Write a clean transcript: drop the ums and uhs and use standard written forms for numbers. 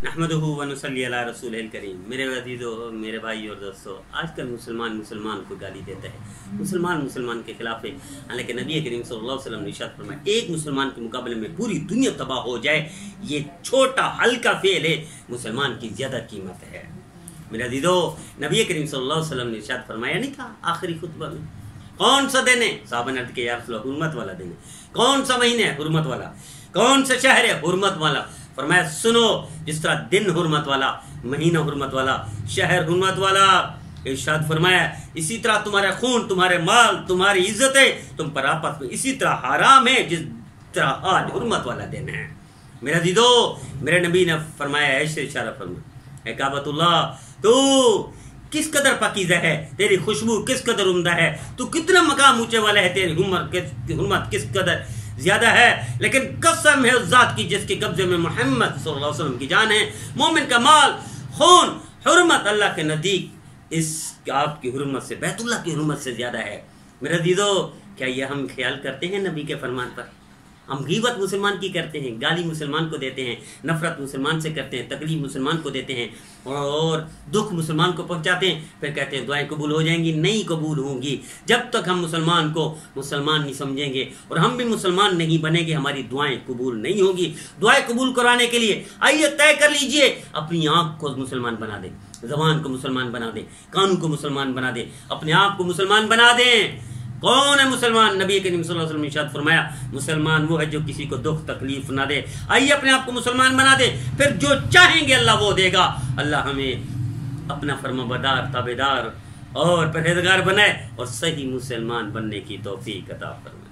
नहमदुहु व नुसल्ली अला रसूलिल करीम। मेरे अज़ीज़ो, मेरे भाई और दोस्तों, आजकल मुसलमान को गाली देता है, मुसलमान के खिलाफ है। हालांकि नबी करीम सल्लल्लाहु अलैहि वसल्लम ने इरशाद फरमाया, एक मुसलमान के मुकाबले में पूरी दुनिया तबाह हो जाए, ये छोटा हल्का फेल है, मुसलमान की ज़्यादा कीमत है। मेरे अज़ीज़ो, नबी करीम सल्लल्लाहु अलैहि वसल्लम ने इरशाद फरमाया नहीं था आखिरी खुतबा में, कौन सा दिन है? साहबा ने अर्ज़ किया, या रसूल अल्लाह, हुर्मत वाला दिन है। कौन सा महीने है? हुर्मत वाला। कौन सा शहर है? हुर्मत वाला। फरमाया, सुनो, जिस तरह दिन हुर्मत वाला, महीना हुर्मत वाला, शहर हुर्मत वाला, इरशाद फरमाया इसी तरह तुम्हारा खून, तुम्हारे माल, तुम्हारी इज्जतें तुम पर आपस में इसी तरह हराम है जिस तरह आज हुर्मत वाला दिन है। मेरा दीदो, मेरे नबी ने फरमाया, ऐसे इशारा फरमाया, ए काबतुल्लाह, तू किस कदर पाकीज़ा है, तेरी खुशबू किस कदर उम्दा है, तू कितना मकाम ऊंचे वाला है, तेरी हुर्मत किस कदर ज्यादा है। लेकिन कसम है उस जात की जिसके कब्जे में मोहम्मद सल्लल्लाहु अलैहि वसल्लम की जान है, मोमिन का माल, खून, हुर्मत अल्लाह के नज़दीक इस आपकी हुर्मत से, बैतुल्लाह की हुर्मत से ज्यादा है। मेरे दीदो, क्या ये हम ख्याल करते हैं नबी के फरमान पर? हम गीबत मुसलमान की करते हैं, गाली मुसलमान को देते हैं, नफरत मुसलमान से करते हैं, तकलीफ मुसलमान को देते हैं और दुख मुसलमान को पहुंचाते हैं, फिर कहते हैं दुआएं कबूल हो जाएंगी। नहीं कबूल होंगी जब तक हम मुसलमान को मुसलमान नहीं समझेंगे, और हम भी मुसलमान नहीं बनेंगे, हमारी दुआएं कबूल नहीं होगी। दुआएं कबूल कराने के लिए आइए तय कर लीजिए, अपनी आँख को मुसलमान बना दें, ज़बान को मुसलमान बना दें, कान को मुसलमान बना दें, अपने आप को मुसलमान बना दें। कौन है मुसलमान? नबी करीम सल्लल्लाहु अलैहि वसल्लम ने इरशाद फरमाया, मुसलमान वो है जो किसी को दुख तकलीफ ना दे। आइए अपने आप को मुसलमान बना दे, फिर जो चाहेंगे अल्लाह वो देगा। अल्लाह हमें अपना फरमाबरदार, ताबेदार और परहेजगार बनाए और सही मुसलमान बनने की तौफीक अता फरमाए।